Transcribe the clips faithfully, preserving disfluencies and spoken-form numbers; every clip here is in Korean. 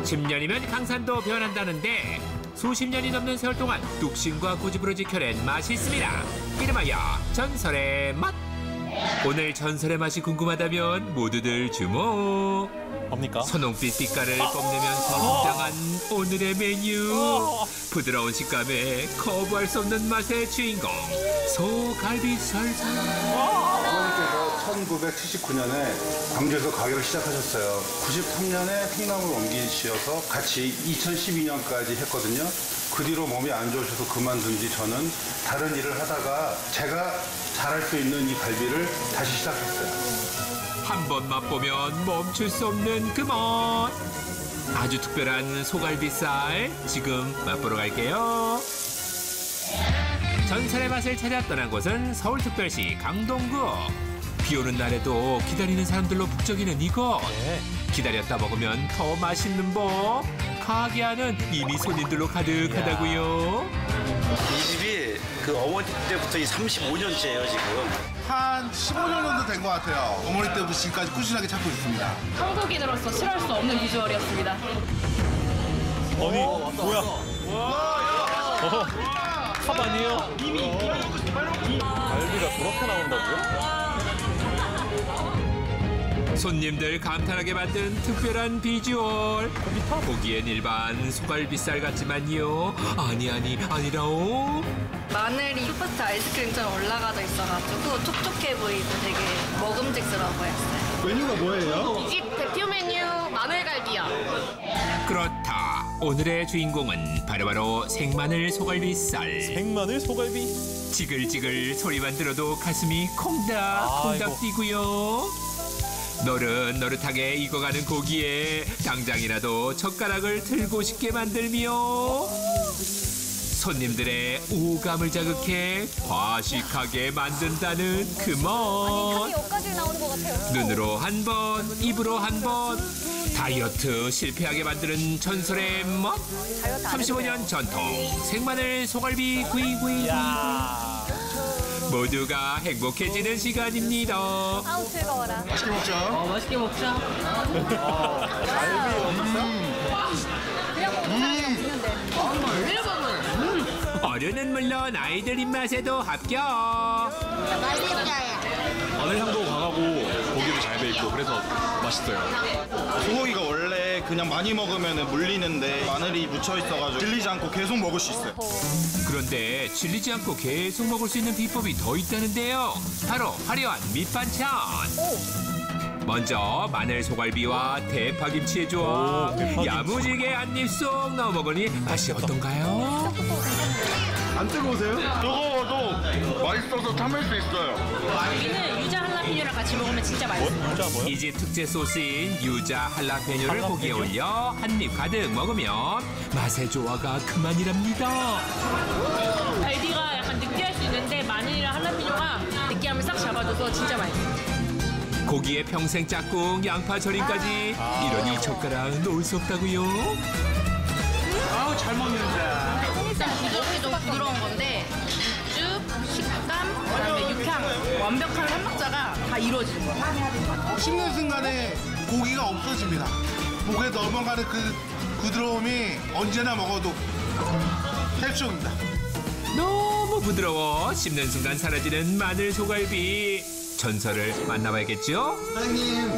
십 년이면 강산도 변한다는데 수십 년이 넘는 세월 동안 뚝심과 고집으로 지켜낸 맛이 있습니다. 이름하여 전설의 맛. 오늘 전설의 맛이 궁금하다면 모두들 주목. 뭡니까? 선홍빛 빛깔을 뽐내면서 등장한 오늘의 메뉴. 부드러운 식감에 거부할 수 없는 맛의 주인공 소갈비살살. 어머니께서 천구백칠십구 년에 광주에서 가게를 시작하셨어요. 구십삼 년에 성남으로 옮기셔서 같이 이천십이 년까지 했거든요. 그 뒤로 몸이 안 좋으셔서 그만둔 뒤 저는 다른 일을 하다가 제가 잘할 수 있는 이 갈비를 다시 시작했어요. 한 번 맛보면 멈출 수 없는 그 맛. 아주 특별한 소갈비살 지금 맛보러 갈게요. 전설의 맛을 찾아 떠난 곳은 서울특별시 강동구. 비 오는 날에도 기다리는 사람들로 북적이는 이곳. 기다렸다 먹으면 더 맛있는 법. 가게 안은 이미 손님들로 가득하다고요. 이 집이 그 어머니 때부터 이 삼십오 년째예요 지금. 한 십오 년 정도 된 것 같아요. 어머니 때부터 지금까지 꾸준하게 찾고 있습니다. 한국인으로서 싫어할 수 없는 비주얼이었습니다. 아니 뭐야? 어, 컵 아니에요? 이미 이미 갈비가 저렇게 나온다고요? 손님들 감탄하게 만든 특별한 비주얼. 보기엔 일반 소갈비살 같지만요. 아니 아니 아니라오. 마늘이 소프트 아이스크림처럼 올라가져 있어가지고 촉촉해 보이고 되게 먹음직스러워 보였어요. 메뉴가 뭐예요? 이 집 대표 메뉴 마늘갈비요. 그렇다. 오늘의 주인공은 바로바로 생마늘 소갈비살. 생마늘 소갈비? 지글지글 소리만 들어도 가슴이 콩닥콩닥 아이고. 뛰고요. 노릇노릇하게 익어가는 고기에 당장이라도 젓가락을 들고 싶게 만들며 손님들의 오감을 자극해 과식하게 만든다는 그 맛. 여기까지 나오는 것 같아요. 눈으로 한 번, 입으로 한 번. 다이어트 실패하게 만드는 전설의 맛. 삼십오 년 전통 생마늘 소갈비 구이구이. 야. 모두가 행복해지는 시간입니다. 아우 즐거워라. 맛있게 먹자. 어, 맛있게 먹자. 갈비 어땠어요? 그냥 먹으면 없는데. 어른은 물론 아이들 입맛에도 합격. 맛있어요. 마늘 향도 강하고 고기도 잘 배있고 그래서 맛있어요. 소고기가 원래 그냥 많이 먹으면 물리는데 마늘이 묻혀 있어가지고 질리지 않고 계속 먹을 수 있어요. 그런데 질리지 않고 계속 먹을 수 있는 비법이 더 있다는데요. 바로 화려한 밑반찬. 먼저 마늘 소갈비와 대파김치의 조합. 오, 대파김치. 야무지게 한 입 쏙 넣어 먹으니 맛이 어떤가요? 안 뜨거우세요? 뜨거워도 맛있어서 참을 수 있어요. 여기는 유자 할라피뇨랑 같이 먹으면 진짜 맛있어요. 진짜 뭐요? 이 집 특제 소스인 유자 할라페뇨를 고기에 올려 한 입 가득 먹으면 맛의 조화가 그만이랍니다. 갈비가 약간 느끼할 수 있는데 마늘이랑 할라피뇨가 느끼함을 싹 잡아줘서 진짜 맛있어요. 고기에 평생 짝꿍 양파 절임까지 이러니 젓가락 놓을 수 없다고요. 아우 잘 먹는다. 일단 부드럽게 좀 부드러운 건데 육즙, 식감, 그다음에 육향 완벽한 삼박자가 다 이루어지는 거예요. 씹는 순간에 고기가 없어집니다. 목에 넘어가는 그 부드러움이 언제나 먹어도 헬쇼입니다. 너무 부드러워 씹는 순간 사라지는 마늘 소갈비. 전설을 만나봐야겠죠? 사장님.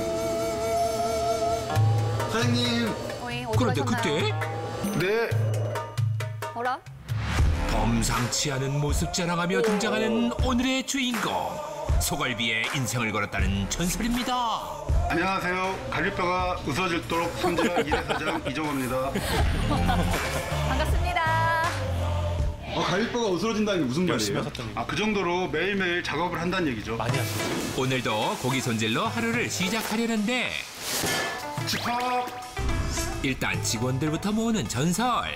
사장님. 어이, 어디 그런데 가셨나요? 그때 네. 뭐라? 범상치 않은 모습 자랑하며 등장하는 오늘의 주인공. 소갈비에 인생을 걸었다는 전설입니다. 안녕하세요. 갈비뼈가 웃어질도록 손질한 이대사장 이정호입니다. 반갑습니다. 어, 갈비뼈가 웃어진다는 게 무슨 열심히 말이에요? 하셨더니. 아, 그 정도로 매일매일 작업을 한다는 얘기죠. 많이 하시죠. 오늘도 고기 손질로 하루를 시작하려는데 집합. 일단 직원들부터 모으는 전설.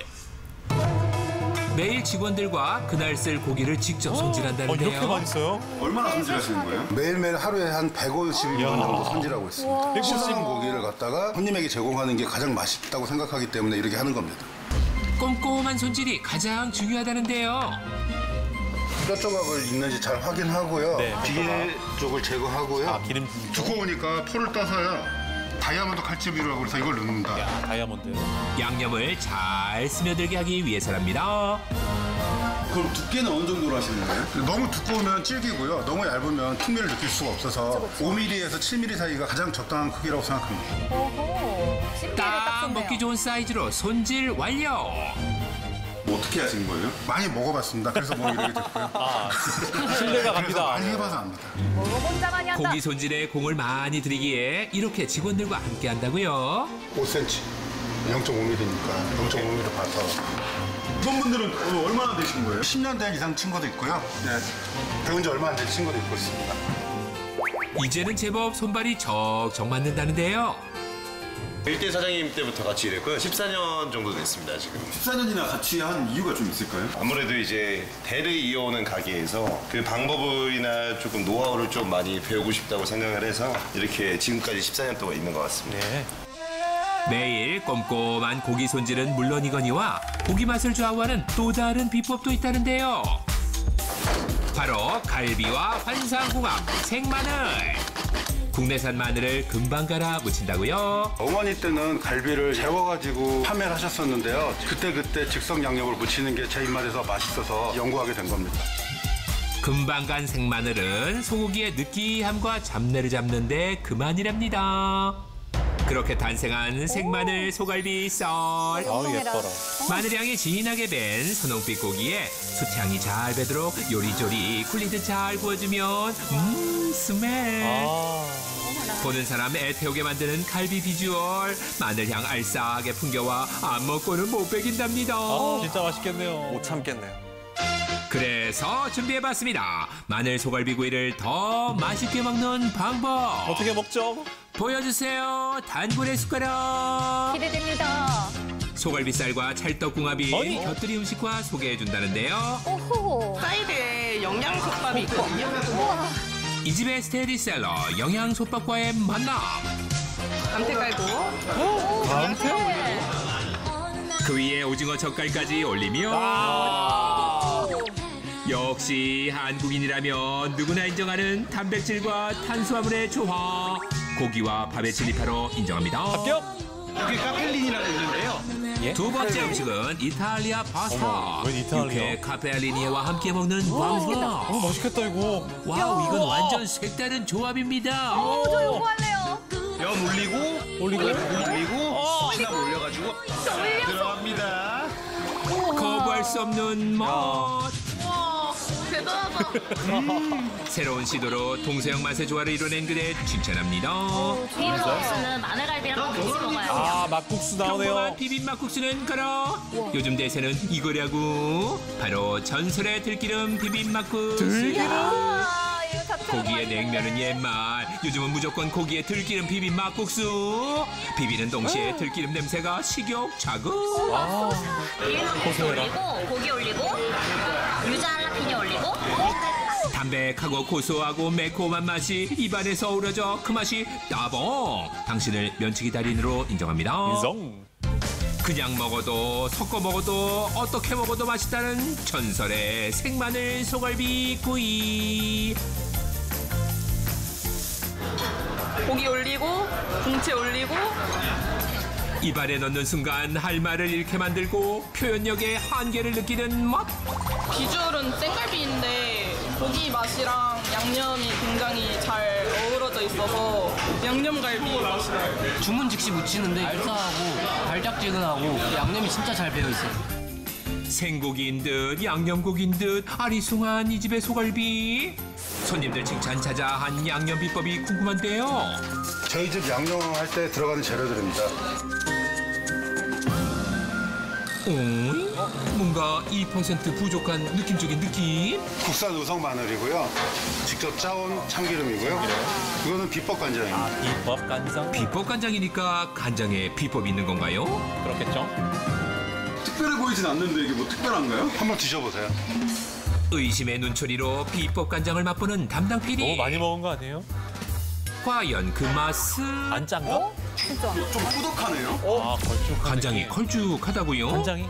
매일 직원들과 그날 쓸 고기를 직접 어, 손질한다는데요. 이렇게 맛있어요? 얼마나 손질하시는 거예요? 매일매일 하루에 한 백오십 일 정도 손질하고 있습니다. 신선한 고기를 갖다가 손님에게 제공하는 게 가장 맛있다고 생각하기 때문에 이렇게 하는 겁니다. 꼼꼼한 손질이 가장 중요하다는데요. 뼈 조각을 있는지 잘 확인하고요. 네, 비계 쪽을 제거하고요. 아, 기름 두꺼우니까 풀을 떠서요. 다이아몬드 칼집이라고 해서 이걸 넣는다. 야, 다이아몬드. 양념을 잘 스며들게 하기 위해서랍니다. 그럼 두께는 어느 정도로 하시는 거예요? 너무 두꺼우면 질기고요. 너무 얇으면 풍미를 느낄 수가 없어서 오 밀리미터에서 칠 밀리미터 사이가 가장 적당한 크기라고 생각합니다. 오호. 집게를 딱 딱 좋네요. 먹기 좋은 사이즈로 손질 완료. 뭐 어떻게 하신 거예요? 많이 먹어봤습니다. 그래서 뭐 이렇게 됐고요. 아, 신뢰가 그래서 갑니다. 많이 해봐서 압니다. 먹어본 자만이 한다. 고기 손질에 공을 많이 들이기에 이렇게 직원들과 함께 한다고요. 오 센티미터, 영 점 오 밀리미터니까 영 점 오 밀리미터 봐서. 직원분들은 얼마나 되신 거예요? 십 년 된 이상 친구도 있고요. 네. 배운 지 얼마 안 된 친구도 있고 있습니다. 이제는 제법 손발이 척척 맞는다는데요. 일 대 사장님 때부터 같이 일했고요. 십사 년 정도 됐습니다, 지금. 십사 년이나 같이 한 이유가 좀 있을까요? 아무래도 이제 대를 이어오는 가게에서 그 방법이나 조금 노하우를 좀 많이 배우고 싶다고 생각을 해서 이렇게 지금까지 십사 년 동안 있는 것 같습니다. 네. 매일 꼼꼼한 고기 손질은 물론이거니와 고기 맛을 좌우하는 또 다른 비법도 있다는데요. 바로 갈비와 환상궁합 생마늘. 국내산 마늘을 금방 갈아 묻힌다고요. 어머니 때는 갈비를 재워가지고 판매를 하셨었는데요. 그때그때 즉석 양념을 묻히는 게 제 입맛에서 맛있어서 연구하게 된 겁니다. 금방 간 생마늘은 소고기의 느끼함과 잡내를 잡는데 그만이랍니다. 그렇게 탄생한 생마늘 소갈비 썰. 아우, 예뻐라. 마늘향이 진하게 밴 선홍빛 고기에 숯향이 잘 배도록 요리조리 굴리듯 잘 구워주면 음 스멜. 아. 보는 사람 애태우게 만드는 갈비 비주얼. 마늘향 알싸하게 풍겨와 안 먹고는 못 베긴답니다. 아, 진짜 맛있겠네요. 못 참겠네요. 그래서 준비해봤습니다. 마늘 소갈비구이를 더 맛있게 먹는 방법. 어떻게 먹죠? 보여주세요. 단골의 숟가락. 기대됩니다. 소갈비살과 찰떡궁합이 아니. 곁들이 음식과 소개해준다는데요. 오호. 사이드에 영양솥밥이 있거든요. 우와. 이 집의 스테디셀러 영양솥밥과의 만남. 감태 깔고 감태? 그 위에 오징어 젓갈까지 올리며 아. 역시 한국인이라면 누구나 인정하는 단백질과 탄수화물의 조화. 고기와 밥의 진리파로 인정합니다. 합격? 여기 카펠린이라고 있는데요. 예? 두 번째 음식은 이탈리아 파스타. 어머, 웬 이탈리아? 육회 카페알리니와 함께 먹는 왕과. 어, 맛있겠다, 이거. 와우, 이건 완전 색다른 조합입니다. 오, 저 요거 할래요. 면 올리고, 올리고. 올리고, 시나물 올려가지고 들어갑니다. 거부할 수 없는 맛. 와 대단하다. 새로운 시도로 동서양 맛의 조화를 이뤄낸 그대 칭찬합니다. 비빔국수는 마늘갈비랑 같이 먹어요. 아, 막국수 평범한 나오네요. 비빔막국수는 걸어. 요즘 대세는 이거라고. 바로 전설의 들기름 비빔막국수. 들기름? 아, 이거 자체로 고기의 냉면은 옛말. 요즘은 무조건 고기에 들기름 비빔막국수. 비비는 동시에 들기름 냄새가 식욕 자극. 아, 비빔국수 올리고 고기 올리고 유자 할라피뇨 올리고 담백하고 고소하고 매콤한 맛이 입안에서 어우러져 그 맛이 따봉. 당신을 면치기 달인으로 인정합니다. 인성. 그냥 먹어도 섞어 먹어도 어떻게 먹어도 맛있다는 전설의 생마늘 소갈비 구이. 고기 올리고 궁채 올리고 입안에 넣는 순간 할 말을 잃게 만들고 표현력의 한계를 느끼는 맛. 비주얼은 생갈비인데 고기 맛이랑 양념이 굉장히 잘 어우러져 있어서 양념갈비 맛이 나요. 주문 즉시 무치는데 알싸하고 달짝지근하고 양념이 진짜 잘 배어 있어요. 생고기인 듯 양념고기인 듯 아리송한 이 집의 소갈비. 손님들 칭찬 자자한 양념 비법이 궁금한데요. 저희 집 양념할 때 들어가는 재료들입니다. 음, 뭔가 이 퍼센트 부족한 느낌적인 느낌? 국산 우성 마늘이고요. 직접 짜온 참기름이고요. 이거는 비법 간장입니다. 비법 간장? 비법 간장이니까 간장에 비법이 있는 건가요? 그렇겠죠? 특별해 보이진 않는데 이게 뭐 특별한가요? 한번 드셔보세요. 의심의 눈초리로 비법 간장을 맛보는 담당 피디. 너무 많이 먹은 거 아니에요? 과연 그 맛은? 안 짠가? 진짜. 좀 꾸덕하네요. 아, 걸쭉한 간장이 느낌. 걸쭉하다고요? 간장이?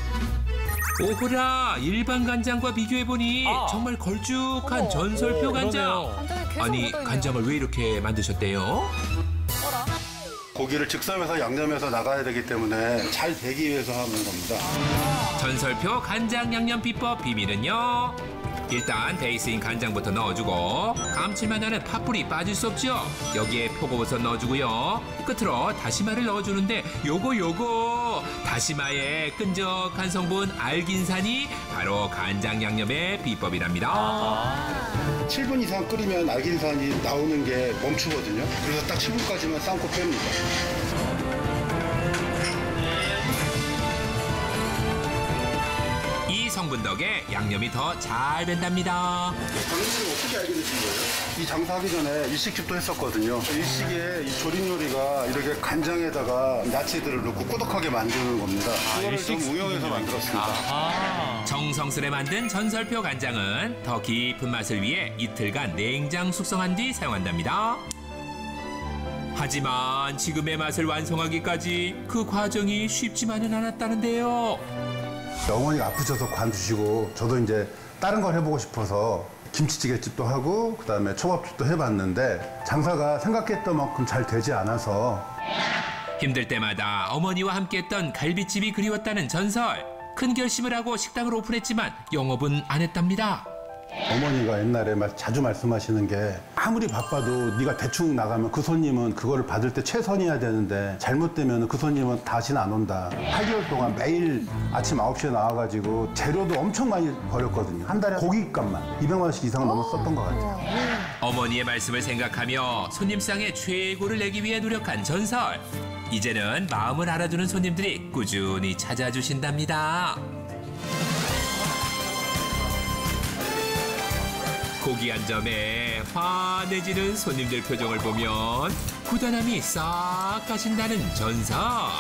오호라, 일반 간장과 비교해보니 아. 정말 걸쭉한 어머. 전설표 오, 간장. 그러네요. 간장이 계속 아니, 묻어있네요. 간장을 왜 이렇게 만드셨대요? 어라? 고기를 즉석에서 양념해서 나가야 되기 때문에 잘 되기 위해서 하는 겁니다. 전설표 간장 양념 비법 비밀은요. 일단 베이스인 간장부터 넣어주고 감칠맛 나는 팥불이 빠질 수 없죠. 여기에 표고버섯 넣어주고요. 끝으로 다시마를 넣어주는데 요거 요거 다시마의 끈적한 성분 알긴산이 바로 간장 양념의 비법이랍니다. 칠 분 이상 끓이면 알긴산이 나오는 게 멈추거든요. 그래서 딱 칠 분까지만 삶고 뺍니다. 이 성분 덕에 양념이 더 잘 밴답니다. 당신은 어떻게 알게 되신 거예요? 이 장사하기 전에 일식집도 했었거든요. 일식에 이 조림 요리가 이렇게 간장에다가 야채들을 넣고 꾸덕하게 만드는 겁니다. 그거를 좀 응용해서 만들었습니다. 정성스레 만든 전설표 간장은 더 깊은 맛을 위해 이틀간 냉장 숙성한 뒤 사용한답니다. 하지만 지금의 맛을 완성하기까지 그 과정이 쉽지만은 않았다는데요. 어머니가 아프셔서 관두시고 저도 이제 다른 걸 해보고 싶어서 김치찌개집도 하고 그다음에 초밥집도 해봤는데 장사가 생각했던 만큼 잘 되지 않아서 힘들 때마다 어머니와 함께했던 갈비집이 그리웠다는 전설. 큰 결심을 하고 식당을 오픈했지만 영업은 안 했답니다. 어머니가 옛날에 자주 말씀하시는 게 아무리 바빠도 네가 대충 나가면 그 손님은 그거를 받을 때 최선이어야 되는데 잘못되면 그 손님은 다시는 안 온다. 팔 개월 동안 매일 아침 아홉 시에 나와가지고 재료도 엄청 많이 버렸거든요. 한 달에 고깃값만 이백만 원씩 이상 넘어 썼던 것 같아요. 어머니의 말씀을 생각하며 손님상의 최고를 내기 위해 노력한 전설. 이제는 마음을 알아주는 손님들이 꾸준히 찾아주신답니다. 고기 한 점에 환해지는 손님들 표정을 보면 부담함이 싹 가신다는 전설.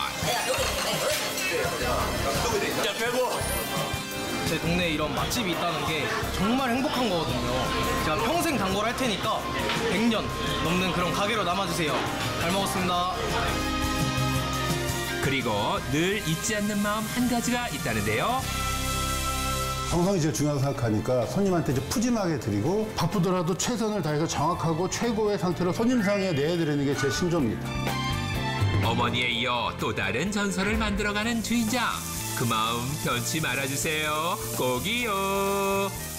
제 동네에 이런 맛집이 있다는 게 정말 행복한 거거든요. 제가 평생 단골 할 테니까 백 년 넘는 그런 가게로 남아주세요. 잘 먹었습니다. 그리고 늘 잊지 않는 마음 한 가지가 있다는데요. 정성이 제일 중요하다고 생각하니까 손님한테 이제 푸짐하게 드리고 바쁘더라도 최선을 다해서 정확하고 최고의 상태로 손님상에 내드리는 게 제 신조입니다. 어머니에 이어 또 다른 전설을 만들어가는 주인장. 그 마음 변치 말아주세요. 꼭이요.